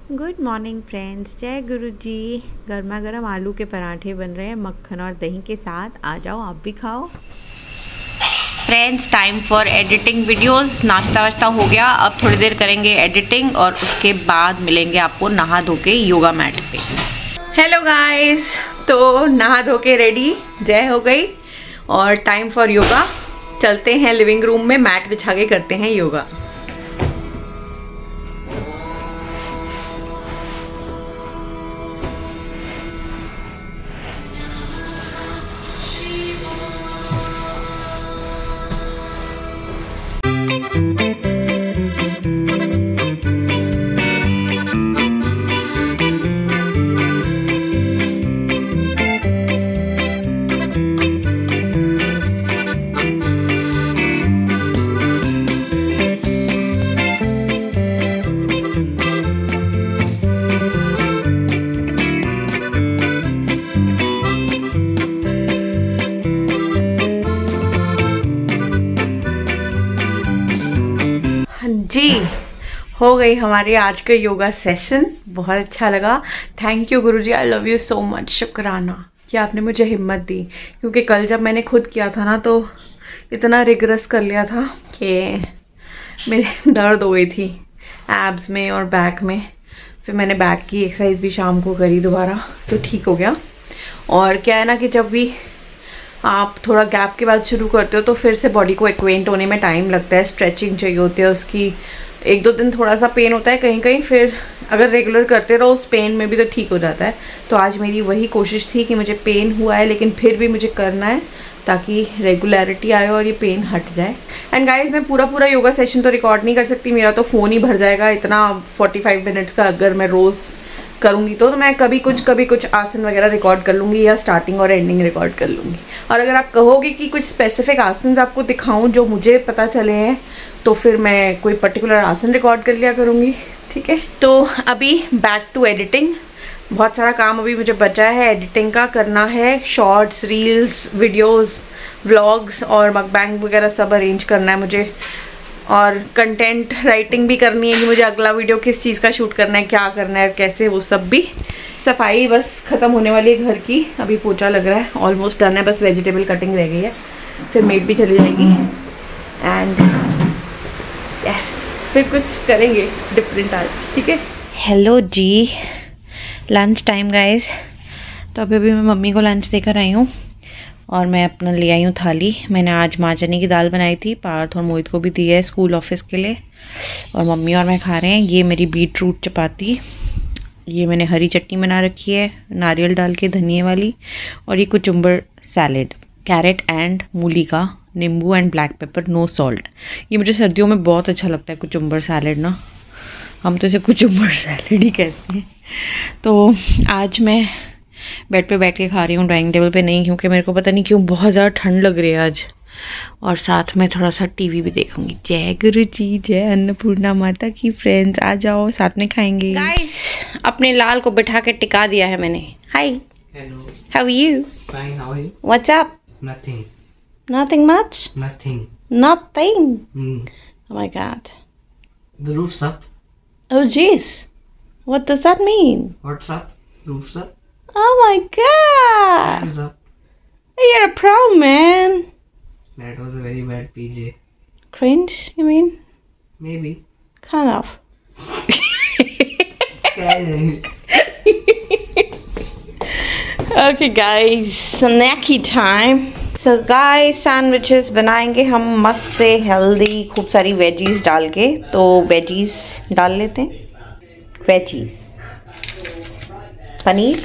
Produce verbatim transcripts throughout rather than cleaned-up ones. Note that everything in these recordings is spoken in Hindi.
गुड मॉर्निंग फ्रेंड्स, जय गुरु जी। गर्मा गर्म आलू के पराठे बन रहे हैं मक्खन और दही के साथ। आ जाओ आप भी खाओ। Friends, time for editing videos. नाश्ता वाश्ता हो गया, अब थोड़ी देर करेंगे एडिटिंग और उसके बाद मिलेंगे आपको नहा धो के योगा मैट पे। हेलो गाइस, तो नहा धो के रेडी, जय हो गई और टाइम फॉर योगा। चलते हैं लिविंग रूम में, मैट बिछा के करते हैं योगा। जी, हो गई हमारी आज का योगा सेशन। बहुत अच्छा लगा। Thank you guruji, I love you so much. शुक्राना कि आपने मुझे हिम्मत दी, क्योंकि कल जब मैंने खुद किया था ना तो इतना रिग्रेस कर लिया था कि मेरे दर्द हो गई थी एब्स में और बैक में। फिर मैंने बैक की एक्सरसाइज भी शाम को करी दोबारा, तो ठीक हो गया। और क्या है ना कि जब भी आप थोड़ा गैप के बाद शुरू करते हो तो फिर से बॉडी को एक्वेंट होने में टाइम लगता है, स्ट्रेचिंग चाहिए होती है उसकी। एक दो दिन थोड़ा सा पेन होता है कहीं कहीं, फिर अगर रेगुलर करते रहो उस पेन में भी तो ठीक हो जाता है। तो आज मेरी वही कोशिश थी कि मुझे पेन हुआ है लेकिन फिर भी मुझे करना है ताकि रेगुलरिटी आए और ये पेन हट जाए। एंड गाइज, मैं पूरा पूरा योगा सेशन तो रिकॉर्ड नहीं कर सकती, मेरा तो फ़ोन ही भर जाएगा इतना पैंतालीस मिनट्स का। अगर मैं रोज़ करूँगी तो, तो मैं कभी कुछ कभी कुछ आसन वगैरह रिकॉर्ड कर लूँगी या स्टार्टिंग और एंडिंग रिकॉर्ड कर लूँगी। और अगर आप कहोगे कि कुछ स्पेसिफिक आसन आपको दिखाऊँ जो मुझे पता चले हैं, तो फिर मैं कोई पर्टिकुलर आसन रिकॉर्ड कर लिया करूँगी। ठीक है, तो अभी बैक टू एडिटिंग। बहुत सारा काम अभी मुझे बचा है एडिटिंग का, करना है। शॉर्ट्स, रील्स, वीडियोस, व्लॉग्स और मकबैंग वगैरह सब अरेंज करना है मुझे। और कंटेंट राइटिंग भी करनी है कि मुझे अगला वीडियो किस चीज़ का शूट करना है, क्या करना है, कैसे, वो सब भी। सफाई बस ख़त्म होने वाली है घर की, अभी पोछा लग रहा है, ऑलमोस्ट डन है, बस वेजिटेबल कटिंग रह गई है, फिर मेड भी चली जाएगी। एंड यस, फिर कुछ करेंगे डिफरेंट आज। ठीक है, hello ji, lunch time guys. तो अभी अभी मैं मम्मी को लंच देकर आई हूँ और मैं अपना ले आई हूँ थाली। मैंने आज माँ चने की दाल बनाई थी, पार्थ और मोहित को भी दी है स्कूल ऑफिस के लिए, और मम्मी और मैं खा रहे हैं। ये मेरी बीट रूट चपाती, ये मैंने हरी चटनी बना रखी है नारियल डाल के धनिए वाली, और ये कुचुम्बर सैलेड, कैरेट एंड मूली का, नींबू and black pepper, no salt. ये मुझे सर्दियों में बहुत अच्छा लगता है कुचुम्बर सैलेड ना, हम तो इसे कुचुम्बर सैलेड ही कहते हैं। तो आज मैं बेड पे बैठ के खा रही हूँ, डाइनिंग टेबल पे नहीं, क्योंकि मेरे को पता नहीं क्यों बहुत ज़्यादा ठंड लग रही है आज। और साथ में थोड़ा सा टीवी भी देखूंगी। जय गुरु जी, जय अन्नपूर्णा माता की। फ्रेंड्स आ जाओ, साथ में खाएंगे। गाइस, अपने लाल को बिठा के टिका दिया है मैंने। Hi, hello, how are you? Fine, how are you? What's up? Nothing, nothing much, nothing, nothing. hmm. Oh my god. The roof's up. Oh jeez, what does that mean? What's up? Roof's up. Oh my god, Hands up. you're a pro man. That was a very bad P J. Cringe, you mean? Maybe. Kind of. Okay guys, snacky time. So guys, sandwiches बनाएंगे हम मस्त से हेल्दी, खूब सारी वेजीज डाल के। तो वेजीज डाल लेते हैं, वेजीज, पनीर।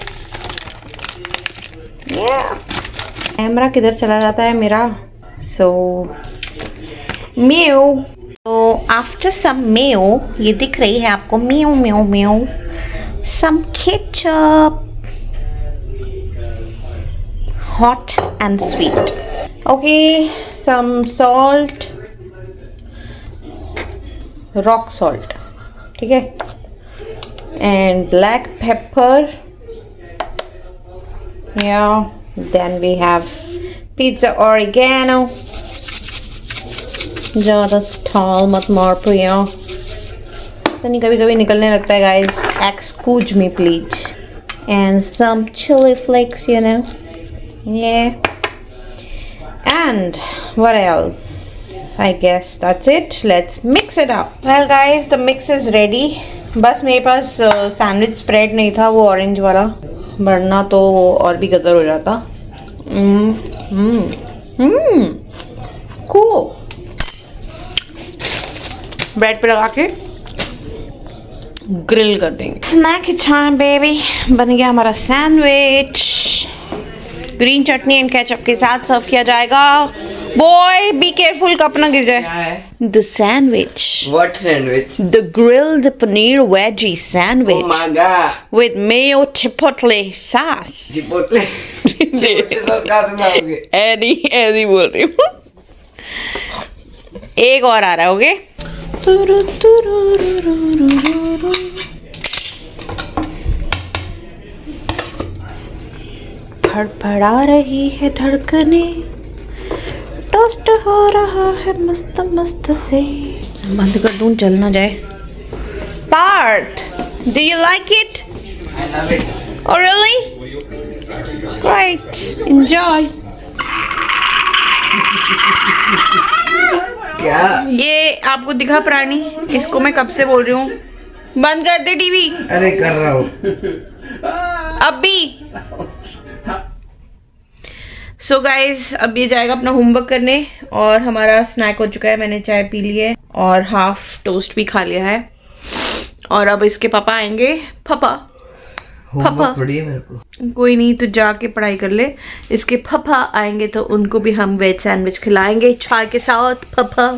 कैमरा किधर चला जाता है मेरा? सो मेयो, तो आफ्टर सम मेयो, ये दिख रही है आपको, mayo mayo mayo, some ketchup, hot and sweet. Okay, some salt, rock salt, ठीक है, and black pepper. Yeah, then we have pizza oregano. ज़्यादा tall मत मार पियो। तो नहीं कभी कभी निकलने लगता है guys, excuse me please. And some chilli flakes you know. Yeah. And what else? I guess that's it. Let's mix it up. Well guys, the mix is ready. बस मेरे पास सैंडविच uh, स्प्रेड नहीं था, वो ऑरेंज वाला, वरना तो वो और भी गदर हो जाता. हम्म हम्म cool. ब्रेड पे लगा के ग्रिल कर देंगे. Snack time baby. बन गया हमारा sandwich. Green chutney and ketchup के साथ सर्व किया जाएगा. बॉय बी केयरफुल, कप ना गिर जाए. The sandwich. What sandwich? The grilled paneer veggie sandwich. Oh my god. With mayo chipotle sauce. Chipotle. Chipotle sauce कहाँ से लाओगे? ऐनी ऐनी बोल रही हूँ. एक और आ रहा है. ओके. फड़फड़ा रही है धड़कने, टोस्ट हो रहा है मस्त मस्त से. बंद कर दूं, चल ना जाए. Partha, do you like it? I love it. Oh really? Great, enjoy. क्या? ये आपको दिखा प्राणी? इसको मैं कब से बोल रही हूँ बंद कर दे टीवी. अरे कर रहा हूँ. अब भी. सो so गाइज, अब ये जाएगा अपना होमवर्क करने और हमारा स्नैक हो चुका है. मैंने चाय पी ली है और हाफ टोस्ट भी खा लिया है. और अब इसके पापा आएंगे. पापा पापा पढ़िए मेरे को. कोई नहीं, तो जाके पढ़ाई कर ले. इसके पापा आएंगे तो उनको भी हम वेज सैंडविच खिलाएंगे चाय के साथ. पापा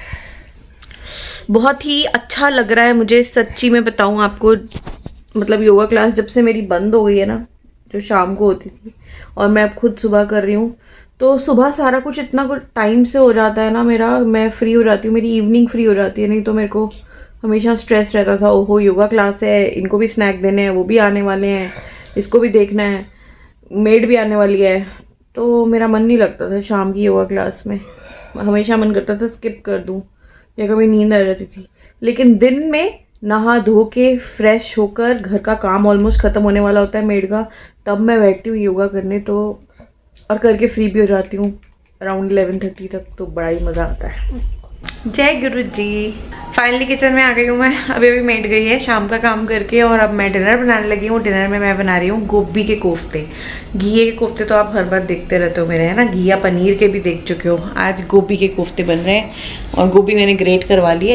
बहुत ही अच्छा लग रहा है मुझे, सच्ची में बताऊँ आपको. मतलब योगा क्लास जब से मेरी बंद हो गई है ना, जो शाम को होती थी, और मैं अब खुद सुबह कर रही हूँ, तो सुबह सारा कुछ इतना कुछ टाइम से हो जाता है ना मेरा. मैं फ्री हो जाती हूँ, मेरी इवनिंग फ्री हो जाती है. नहीं तो मेरे को हमेशा स्ट्रेस रहता था. ओहो योगा क्लास है, इनको भी स्नैक देने हैं, वो भी आने वाले हैं, इसको भी देखना है, मेड भी आने वाली है. तो मेरा मन नहीं लगता था शाम की योगा क्लास में. हमेशा मन करता था स्किप कर दूँ या कभी नींद आ जाती थी. लेकिन दिन में नहा धो के फ्रेश होकर, घर का काम ऑलमोस्ट ख़त्म होने वाला होता है मेड का, तब मैं बैठती हूँ योगा करने. तो और करके फ्री भी हो जाती हूँ अराउंड इलेवन थर्टी तक. तो बड़ा ही मज़ा आता है. जय गुरु जी. फाइनली किचन में आ गई हूँ मैं. अभी अभी मेड गई है शाम का काम करके, और अब मैं डिनर बनाने लगी हूँ. डिनर में मैं बना रही हूँ गोभी के कोफ्ते. घिये के कोफ्ते तो आप हर बार देखते रहते हो मेरे, है ना. घिया पनीर के भी देख चुके हो. आज गोभी के कोफ्ते बन रहे हैं और गोभी मैंने ग्रेट करवा ली है.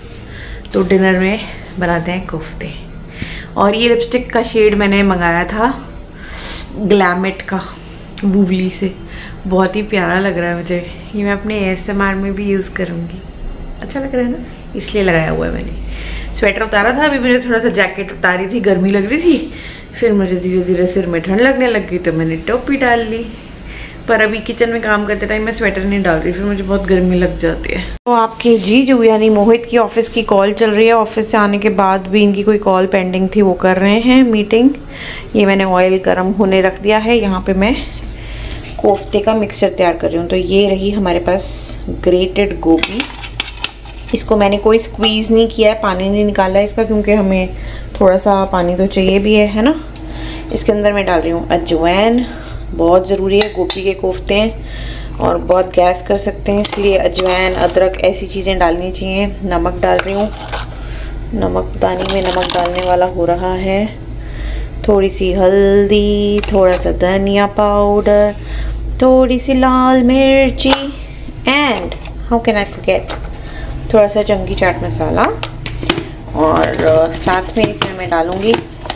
तो डिनर में बनाते हैं कोफ्ते. और ये लिपस्टिक का शेड मैंने मंगाया था ग्लैमेट का, वूवली से. बहुत ही प्यारा लग रहा है मुझे. ये मैं अपने एएसएमआर में भी यूज़ करूँगी. अच्छा लग रहा है ना, इसलिए लगाया हुआ है मैंने. स्वेटर उतारा था, अभी मुझे थोड़ा सा जैकेट उतारी थी, गर्मी लग रही थी. फिर मुझे धीरे धीरे सिर में ठंड लगने लग गई तो मैंने टोपी डाल ली. पर अभी किचन में काम करते टाइम मैं स्वेटर नहीं डाल रही, फिर मुझे बहुत गर्मी लग जाती है. तो आपके जीजू यानी मोहित की ऑफिस की कॉल चल रही है. ऑफिस से आने के बाद भी इनकी कोई कॉल पेंडिंग थी, वो कर रहे हैं मीटिंग. ये मैंने ऑयल गर्म होने रख दिया है. यहाँ पे मैं कोफ्ते का मिक्सचर तैयार कर रही हूँ. तो ये रही हमारे पास ग्रेटेड गोभी. इसको मैंने कोई स्क्वीज़ नहीं किया है, पानी नहीं निकाला है इसका, क्योंकि हमें थोड़ा सा पानी तो चाहिए भी है, है ना. इसके अंदर मैं डाल रही हूँ अजवाइन. बहुत ज़रूरी है, गोभी के कोफ्ते हैं और बहुत गैस कर सकते हैं, इसलिए अजवाइन, अदरक, ऐसी चीज़ें डालनी चाहिए. नमक डाल रही हूँ. नमक दानी में नमक डालने वाला हो रहा है. थोड़ी सी हल्दी, थोड़ा सा धनिया पाउडर, थोड़ी सी लाल मिर्ची, and how can I forget, थोड़ा सा चंकी चाट मसाला. और साथ में इसमें मैं डालूँगी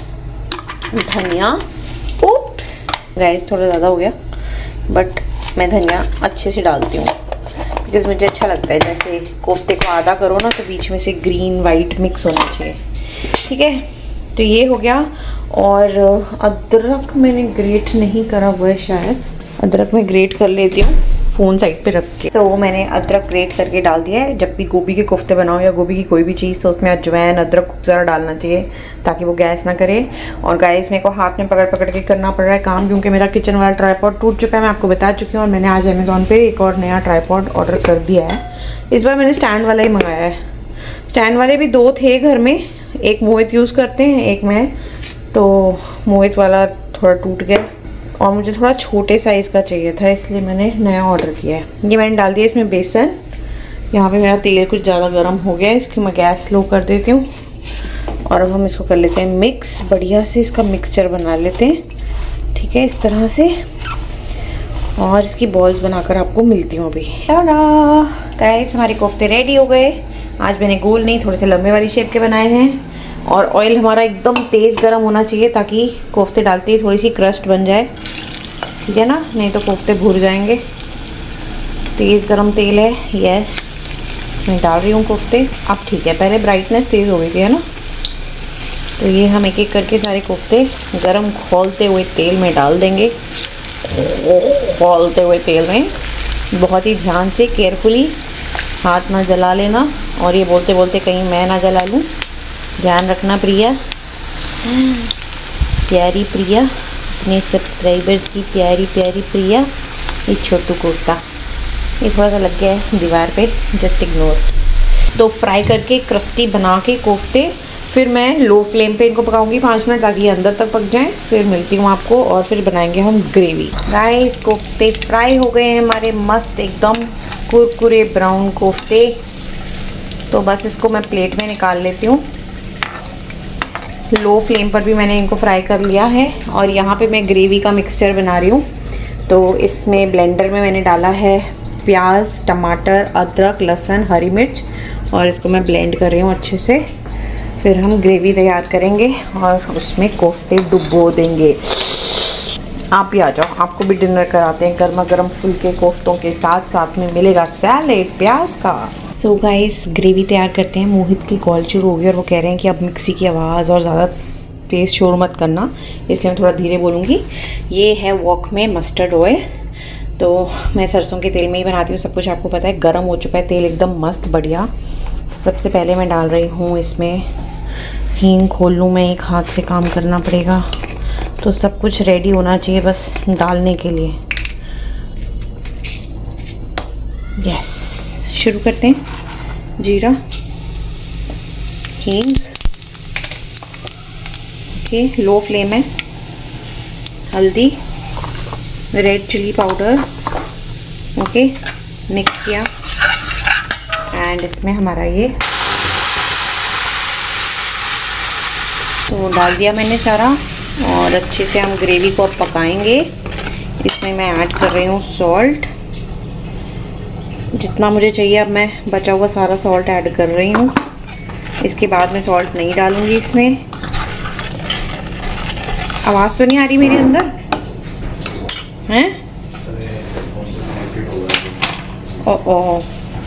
धनिया. उप्स गाइस, थोड़ा ज़्यादा हो गया, बट मैं धनिया अच्छे से डालती हूँ बिकॉज़ मुझे अच्छा लगता है. जैसे कोफ्ते को आधा करो ना, तो बीच में से ग्रीन वाइट मिक्स होना चाहिए. ठीक है, तो ये हो गया. और अदरक मैंने ग्रेट नहीं करा हुआ है शायद. अदरक मैं ग्रेट कर लेती हूँ फ़ोन साइड पे रख के. सो so, मैंने अदरक ग्रेट करके डाल दिया है. जब भी गोभी के कोफ्ते बनाओ या गोभी की कोई भी चीज़, तो उसमें अजवाइन, अदरक खूब ज़्यादा डालना चाहिए ताकि वो गैस ना करे. और गाइस, मेरे को हाथ में पकड़ पकड़ के करना पड़ रहा है काम, क्योंकि मेरा किचन वाला ट्राईपॉड टूट चुका है. मैं आपको बता चुकी हूँ. और मैंने आज अमेज़ॉन पे एक और नया ट्राईपॉड ऑर्डर कर दिया है. इस बार मैंने स्टैंड वाला ही मंगाया है. स्टैंड वाले भी दो थे घर में, एक मोहित यूज़ करते हैं, एक मैं, तो मोहित वाला थोड़ा टूट गया और मुझे थोड़ा छोटे साइज़ का चाहिए था, इसलिए मैंने नया ऑर्डर किया है। ये मैंने डाल दिया इसमें बेसन। यहाँ पे मेरा तेल कुछ ज़्यादा गर्म हो गया है, इसकी मैं गैस स्लो कर देती हूँ। और अब हम इसको कर लेते हैं मिक्स, बढ़िया से इसका मिक्सचर बना लेते हैं, ठीक है, इस तरह से। और इसकी बॉल्स बनाकर आपको मिलती हूँ अभी। गाइस हमारे कोफ्ते रेडी हो गए। आज मैंने गोल नहीं, थोड़े से लंबे वाली शेप के बनाए हैं। और ऑयल हमारा एकदम तेज़ गर्म होना चाहिए ताकि कोफ्ते डालते ही थोड़ी सी क्रस्ट बन जाए, ठीक है ना, नहीं तो कोफ्ते भूर जाएंगे। तेज़ गर्म तेल है, यस, मैं डाल रही हूँ कोफ्ते। अब ठीक है, पहले ब्राइटनेस तेज़ हो गई थी, है ना। तो ये हम एक एक करके सारे कोफ्ते गरम खौलते हुए तेल में डाल देंगे। खौलते हुए तेल में बहुत ही ध्यान से, केयरफुली, हाथ ना जला लेना। और ये बोलते बोलते कहीं मैं ना जला लूँ, ध्यान रखना प्रिया, प्यारी प्रिया, अपने सब्सक्राइबर्स की प्यारी प्यारी प्रिया। ये छोटू कोफ्ता, ये थोड़ा सा लग गया है दीवार पे, जस्ट इग्नोर। तो फ्राई करके क्रिस्पी बना के कोफ्ते फिर मैं लो फ्लेम पे इनको पकाऊंगी पाँच मिनट ताकि ये अंदर तक पक जाएं। फिर मिलती हूँ आपको और फिर बनाएंगे हम ग्रेवी। गाइस कोफ्ते फ्राई हो गए हैं हमारे, मस्त एकदम कुरकुरे ब्राउन कोफ्ते। तो बस इसको मैं प्लेट में निकाल लेती हूँ। लो फ्लेम पर भी मैंने इनको फ्राई कर लिया है। और यहाँ पे मैं ग्रेवी का मिक्सचर बना रही हूँ। तो इसमें ब्लेंडर में मैंने डाला है प्याज, टमाटर, अदरक, लहसुन, हरी मिर्च, और इसको मैं ब्लेंड कर रही हूँ अच्छे से। फिर हम ग्रेवी तैयार करेंगे और उसमें कोफ्ते डुबो देंगे। आप भी आ जाओ, आपको भी डिनर कराते हैं गर्मा गर्म फुलके कोफ्तों के साथ। साथ में मिलेगा सैलेड प्याज का। सो गाइस ग्रेवी तैयार करते हैं। मोहित की कॉल शुरू हो गई और वो कह रहे हैं कि अब मिक्सी की आवाज़ और ज़्यादा तेज़ शोर मत करना, इसलिए मैं थोड़ा धीरे बोलूँगी। ये है वॉक में मस्टर्ड ऑयल। तो मैं सरसों के तेल में ही बनाती हूँ, सब कुछ आपको पता है। गर्म हो चुका है तेल एकदम मस्त बढ़िया। सबसे पहले मैं डाल रही हूँ इसमें हींग। खोल लूँ मैं, एक हाथ से काम करना पड़ेगा। तो सब कुछ रेडी होना चाहिए बस डालने के लिए। यस, शुरू करते हैं। जीरा, हींग, ओके, लो फ्लेम है। हल्दी, red chilli powder, okay, mix किया। एंड इसमें हमारा ये तो डाल दिया मैंने सारा। और अच्छे से हम ग्रेवी को अब पकाएंगे। इसमें मैं ऐड कर रही हूँ सॉल्ट, जितना मुझे चाहिए। अब मैं बचा हुआ सारा सॉल्ट ऐड कर रही हूँ। इसके बाद मैं सॉल्ट नहीं डालूँगी इसमें। आवाज़ तो नहीं आ रही मेरे अंदर, हैं? ओ ओ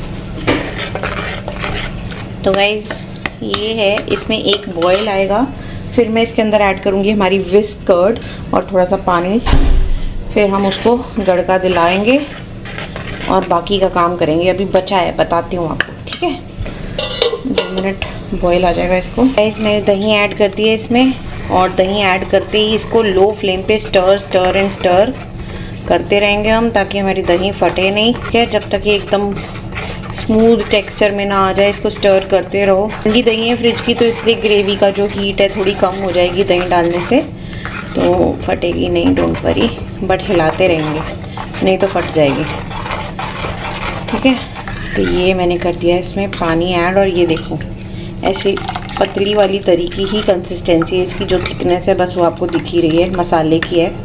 तो गाइज़ ये है, इसमें एक बॉयल आएगा। फिर मैं इसके अंदर ऐड करूँगी हमारी विस्क कर्ड और थोड़ा सा पानी। फिर हम उसको गड़का दिलाएंगे और बाकी का काम करेंगे। अभी बचा है, बताती हूँ आपको, ठीक है। दो मिनट बॉयल आ जाएगा इसको। गाइस मैंने दही ऐड कर दी है इसमें। और दही ऐड करते ही इसको लो फ्लेम पे स्टर स्टर एंड स्टर करते रहेंगे हम, ताकि हमारी दही फटे नहीं, ठीक है। जब तक ये एकदम स्मूथ टेक्सचर में ना आ जाए, इसको स्टर करते रहो। ठंडी दही है फ्रिज की, तो इसलिए ग्रेवी का जो हीट है थोड़ी कम हो जाएगी दही डालने से, तो फटेगी नहीं, डोंट वरी। बट हिलाते रहेंगे, नहीं तो फट जाएगी, ठीक है। तो ये मैंने कर दिया इसमें पानी ऐड। और ये देखो ऐसी पतली वाली तरीकी ही कंसिस्टेंसी है इसकी। जो थिकनेस है बस वो आपको दिख ही रही है, मसाले की है।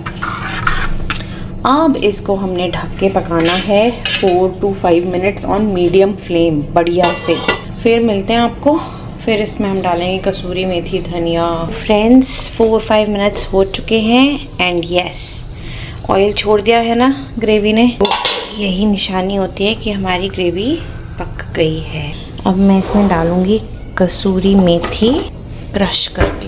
अब इसको हमने ढक के पकाना है four two five minutes on medium flame बढ़िया से। फिर मिलते हैं आपको। फिर इसमें हम डालेंगे कसूरी मेथी, धनिया। फ्रेंड्स फोर फाइव मिनट्स हो चुके हैं एंड यस, ऑयल छोड़ दिया है ना ग्रेवी ने। तो यही निशानी होती है कि हमारी ग्रेवी पक गई है। अब मैं इसमें डालूँगी कसूरी मेथी क्रश करके।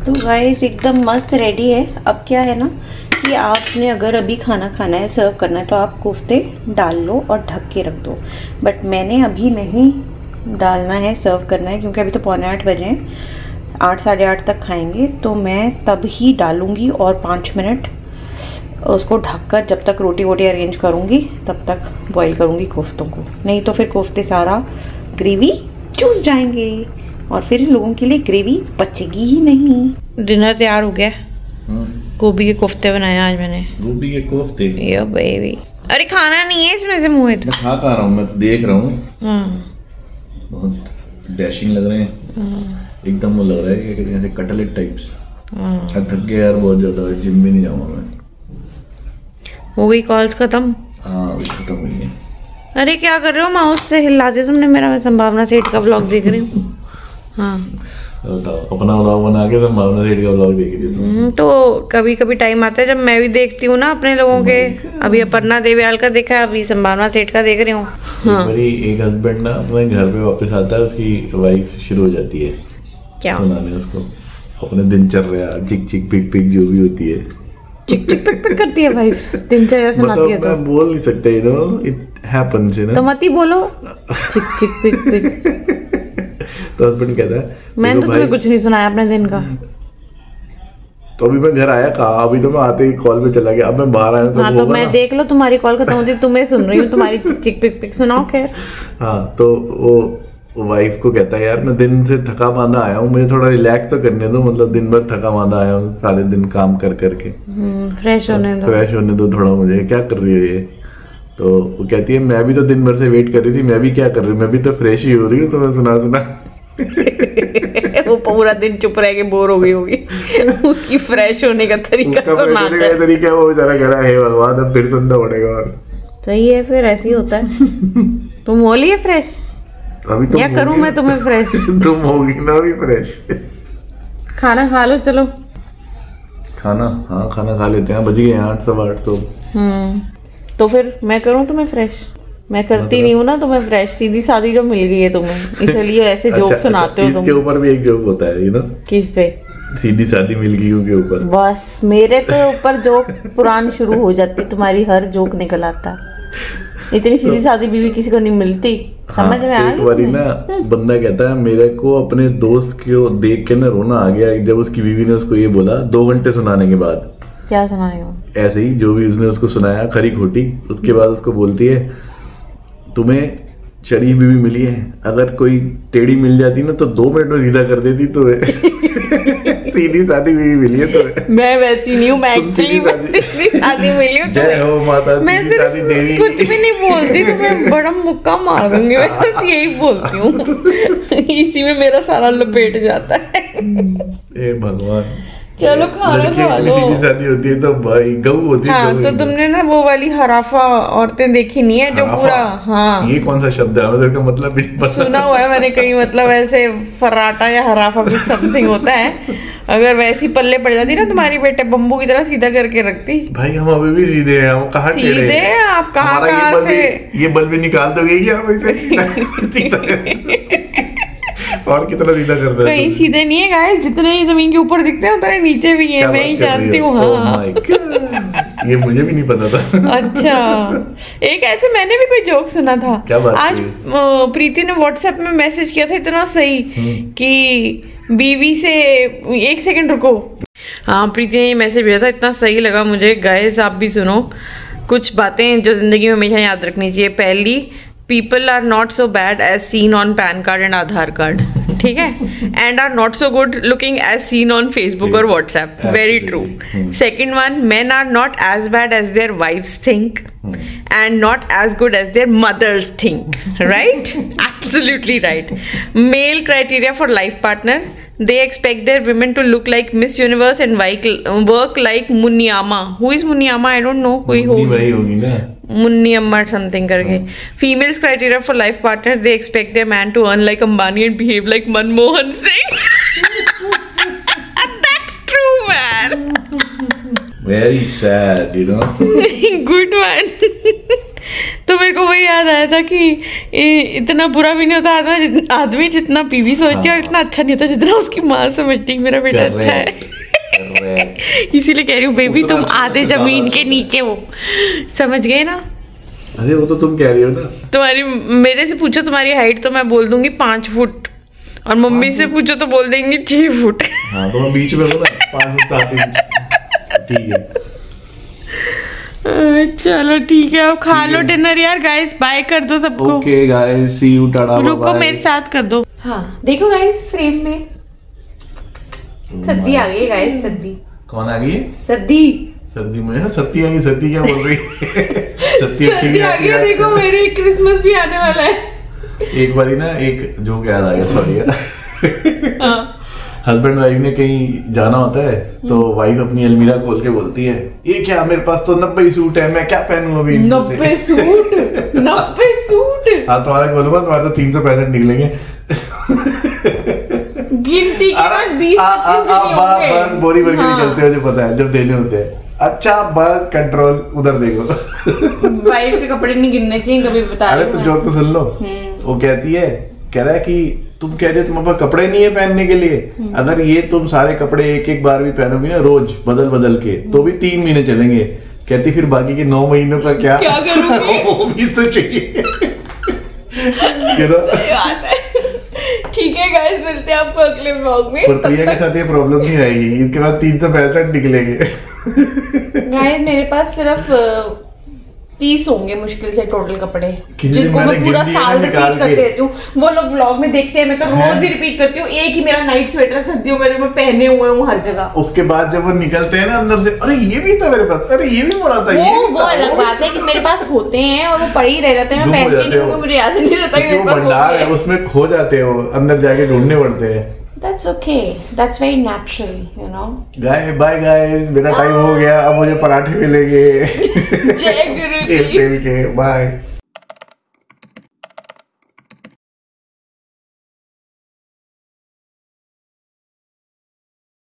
तो गाइस एकदम मस्त रेडी है। अब क्या है ना कि आपने अगर अभी खाना खाना है, सर्व करना है, तो आप कोफ्ते डाल लो और ढक के रख दो। बट मैंने अभी नहीं डालना है, सर्व करना है, क्योंकि अभी तो पौने आठ बजे हैं, आठ साढ़े आठ तक खाएंगे, तो मैं तब ही डालूँगी और पाँच मिनट उसको ढककर जब तक रोटी वोटी अरेंज करूँगी तब तक बॉईल करूँगी कोफ्तों को। नहीं तो फिर कोफ्ते सारा ग्रेवी चूस जाएंगे और फिर लोगों के लिए ग्रेवी बचेगी ही नहीं। डिनर तैयार हो गया। गोभी के कोफ्ते बनाए आज मैंने। गोभी के कोफ्ते? Yo baby. अरे खाना नहीं है इसमें से मोहित। मैं खा खा रहा हूँ, मैं तो देख रहा हूँ। बहुत डैशिंग लग रहे हैं। एकदम वो लग रहा है क्या कहते हैं, कटलेट टाइप्स। थक गया यार बहुत ज्यादा, जिम भी नहीं जाऊंगा मैं। हो गई कॉल्स खत्म? हाँ खत्म हुई है। अरे क्या कर रहे हो, माउस से हिला दिया तुमने मेरा। मैं संभावना सेठ का ब्लॉग देख रही हूँ। हाँ बताओ, अपना ब्लॉग बना के संभावना सेठ का ब्लॉग देख रही तुम? तो कभी कभी टाइम आता है जब मैं भी देखती हूँ ना अपने लोगों के। अभी अपर्णा देवयाल का देखा, अभी संभावना सेठ का देख रही हूँ। हाँ। मेरी एक हस्बैंड ना अपने घर पे वापस आता है, उसकी वाइफ शुरू हो जाती है क्या सुनाने उसको अपने दिनचर्या, चिक चिक पिक पिक जो भी होती है। चिक चिक पिक पिक करती है वाइफ, दिनचर्या सुनाती है। तो मैं बोल नहीं सकता, you know it happens, you know. तो मत ही बोलो चिक चिक पिक पिक। तो हस्बैंड कहता है मैंने तो तुम्हें कुछ नहीं सुनाया अपने दिन का। तो अभी मैं घर आया कहा, अभी तो मैं आते ही कॉल पे चला गया, अब मैं बाहर आया तो हाँ, तो मैं देख लो तुम्हारी कॉल खत्म होती, तुम्हें सुन रही हूँ, तुम्हारी चिक चिक पिक पिक सुनाओ। खैर हाँ, तो वो वाइफ को कहता है यार मैं दिन से थका मांदा आया हूँ, मुझे थोड़ा रिलैक्स तो करने दो, मतलब दिन भर थका मांदा आया हूँ, सारे दिन काम कर करके फ्रेश होने दो, फ्रेश होने दो थोड़ा मुझे। क्या कर रही हो ये? तो वो कहती है मैं भी तो दिन भर से वेट कर रही थी, मैं भी क्या कर रही हूँ, मैं भी तो फ्रेश ही हो रही हूँ, तो मैं सुना सुना वो पूरा दिन चुप रह के बोर हो गई होगी। उसकी फ्रेश होने का तरीका सुनाता है। तरीका वो बेचारा कह रहा है भगवान अब फिर सुनना पड़ेगा। और सही है, फिर ऐसे ही होता है। तुम हो लिए फ्रेश? अभी तुम क्या करूं मैं तुम्हें फ्रेश? तुम होगी ना अभी फ्रेश। खाना खा लो चलो। खाना? हाँ खाना खा लेते हैं, बज गए आठ सवा आठ तो। हम्म तो फिर मैं करूं तुम्हें फ्रेश? मैं करती नहीं हूँ ना तुम्हें फ्रेश, सीधी सादी जो मिल गई है तुम्हें, इसलिए ऐसे जोक अच्छा, सुनाते अच्छा, हो तुम। इसके ऊपर भी एक जोक होता है, यू नो। किस पे? सीधी सादी मिल गई के ऊपर। बस मेरे तो ऊपर जोक पुरानी शुरू हो जाती, तुम्हारी हर जोक निकल आता। इतनी सीधी सादी बीवी किसी को नहीं मिलती। समझ में आ गई? एक बारी ना बंदा कहता है मेरे को अपने दोस्त को देख के ना रोना आ गया जब उसकी बीवी ने उसको ये बोला दो घंटे सुनाने के बाद। क्या सुनाएगा? ऐसे ही जो भी उसने उसको सुनाया खरी खोटी। उसके बाद उसको बोलती है तुम्हें शरीफ बीवी मिली है, अगर कोई टेढ़ी मिल जाती ना तो दो मिनट में सीधा कर देती, तो सीधी सादी बीवी मिली है तो। मैं वैसी नहीं हूँ, मैं एक्चुअली सीधी सादी मिली हूँ। जय हो माता मैं सीधी सादी देवी। कुछ भी नहीं बोलती, तो मैं बड़ा मुक्का मार दूंगी, मैं बस यही बोलती हूँ। इसी में मेरा सारा लपेट जाता है। ए भगवान। चलो खाना खा लो। सीधी सादी होती है तो भाई गऊ होती है। हाँ, तो तुमने ना वो वाली हराफा औरतें देखी नहीं है जो पूरा। हाँ, ये कौन सा शब्द है, मतलब का मतलब भी नहीं पता। सुना हुआ है मैंने कहीं, मतलब ऐसे फर्राटा या हराफा कुछ समथिंग होता है। अगर वैसी पल्ले पड़ जाती ना तुम्हारी बेटे बम्बू की तरह सीधा करके रखती। भाई हम अभी भी सीधे हैं, हम कहाँ टेढ़े सीधे हैं आप? कहाँ कहाँ से ये बल भी निकाल दोगे क्या वैसे? और कितना सीधा कर रहा है? कहीं सीधे नहीं है गाइस, जितने जमीन के ऊपर दिखते हैं उतने नीचे भी है, मैं ही जानती हूँ। हाँ, ये मुझे भी नहीं पता था। अच्छा, एक ऐसे मैंने भी कोई जोक सुना था। क्या बात? आज प्रीति ने व्हाट्सएप में मैसेज किया था इतना सही कि बीवी से, एक सेकंड रुको। हाँ, प्रीति ने ये मैसेज भेजा था, इतना सही लगा मुझे। गाइस आप भी सुनो, कुछ बातें जो जिंदगी में हमेशा याद रखनी चाहिए। पहली, people are not so bad as seen on PAN card and Aadhaar card, ठीक है, and are not so good looking as seen on Facebook or WhatsApp. Very true. Second one, men are not as bad as their wives think and not as good as their mothers think. Right? Absolutely right. Male criteria for life partner. They expect their women to look like Miss Universe and work like Munyama. Who is Munyama? I don't know. कोई होगी ना, मुन्नी अम्मा समथिंग करके। Females criteria for life partner, they expect their man to earn like Ambani and behave like Manmohan Singh. That's true man. Very sad, you know. Good one. तो मेरे को वही याद आया था कि ए, इतना बुरा भी नहीं होता आदमी जितना आदमी जितना बीवी सोचती है, और इतना अच्छा नहीं होता जितना उसकी माँ समझती है मेरा बेटा अच्छा है। इसीलिए कह रही हूँ बेबी तुम आधे जमीन के नीचे हो, समझ गए ना? अरे वो तो तुम कह रही हो ना। तुम्हारी मेरे से पूछो तुम्हारी हाइट तो मैं बोल दूंगी पाँच फुट, और मम्मी से पूछो तो बोल देंगी छह फुट। हाँ तो मैं बीच में हूँ ना, पाँच फुट सात इंच। ठीक है चलो ठीक है, अब खा लो डिनर यार। गाइस बाय कर दो सबको। Okay guys see you, tata bye. रुको मेरे साथ कर दो। हाँ देखो गाइस फ्रेम में सद्दी आ गई है गाइस। सद्दी कौन आ गई है? सद्दी सर्दी में है। सत्ती आ गई। सत्ती क्या बोल रही है? सत्ती सद्दी आ गई। देखो मेरे क्रिसमस भी आने वाला है। एक बारी ना एक जोक याद आ गया, सॉरी। हस्बैंड वाइफ ने कहीं जाना होता है तो वाइफ अपनी अलमीरा खोल के बोलती है ये क्या, मेरे पास तो नब्बे सूट है, मैं क्या पहनूं अभी? नब्बे सूट? नब्बे सूट? हाँ तुम्हारा खोलूंगा, तुम्हारे तो तीन सौ पैंसठ निकलेंगे। गिनती के बाद बीस पच्चीस भी नहीं होंगे। बस बोरी भर के निकलते हैं, मुझे पता है जब देने होते हैं। अच्छा बस कंट्रोल, उधर देखो। वाइफ के कपड़े नहीं गिनने चाहिए कभी, बता। अरे तो जोक तो सुन लो। वो कहती है, कह रहा है कि तुम कह रहे हो तुम्हारे पास कपड़े नहीं है पहनने के लिए, अगर ये तुम सारे कपड़े एक एक बार भी पहनोगे ना रोज बदल बदल के, तो भी तीन महीने चलेंगे। कहती फिर बाकी के नौ महीनों का क्या क्या करूंगी? वो भी तो चाहिए। ठीक है गाइस, मिलते हैं आपको अगले व्लॉग में। पर प्रिया के साथ ये प्रॉब्लम नहीं आएगी, इसके बाद तीन सौ पैंसठ निकलेंगे। गाइस मेरे पास सिर्फ तीस होंगे मुश्किल से टोटल कपड़े, जिनको मैं पूरा साल रिपीट करते रहती हूँ। वो लोग ब्लॉग में देखते हैं, मैं तो रोज ही रिपीट करती हूँ। एक ही मेरा नाइट स्वेटर सर्दियों में मैं पहने हुए हूँ हर जगह। उसके बाद जब वो निकलते हैं ना अंदर से, अरे ये भी था मेरे पास, अरे ये भी पड़ा था। वो वो अलग बात है कि मेरे पास होते हैं और वो पड़े ही रह जाते हैं, मैं पहनती नहीं हूँ, मुझे याद नहीं रहता कि मेरे पास भंडार है, उसमें खो जाते हो, अंदर जाके ढूंढने पड़ते हैं। That's okay. That's very natural, you know. Guy bye guys, मेरा टाइम हो गया, अब मुझे पराठे मिलेंगे। जय गुरु जी। तेल तेल के बाय।